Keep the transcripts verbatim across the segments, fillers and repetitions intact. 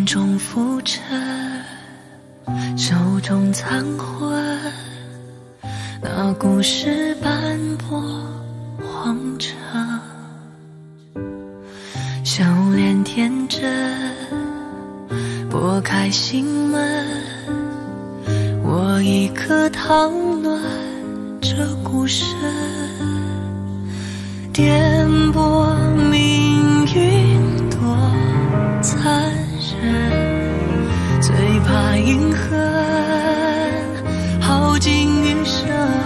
中浮沉，手中残魂，那故事斑驳荒尘，笑脸天真，拨开心门，我一颗糖暖这孤身，颠簸命运多残忍，最怕阴恨耗尽余生，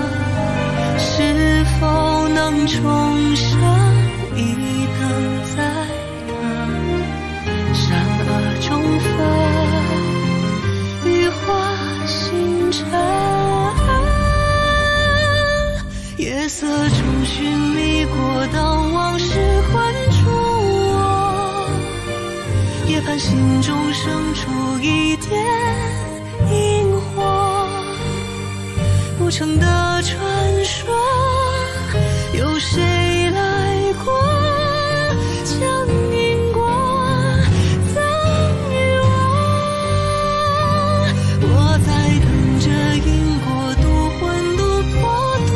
是否能重生，一等再等，善恶中分，羽化星辰，夜色中寻觅过当往事困住我，夜盼心中生出一点萤火，不成的传说，有谁来过，将因果赠予我，我在等着因果渡魂渡魄渡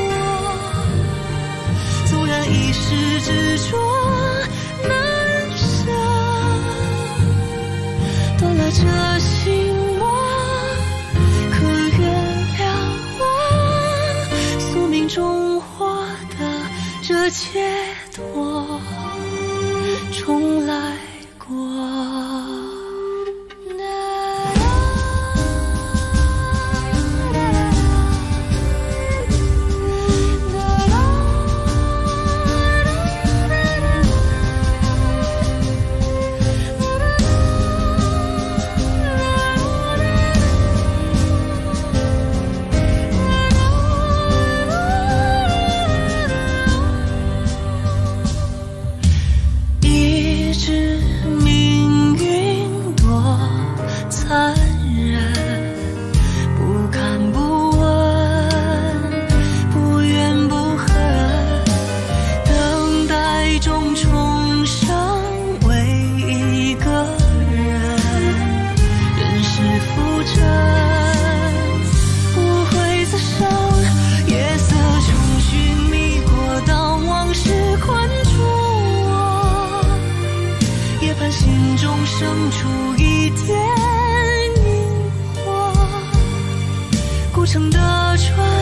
我，纵然一时执着难舍，断了这心魔，可原谅我宿命中获得这解脱，重来过。心中生出一点萤火，孤城的船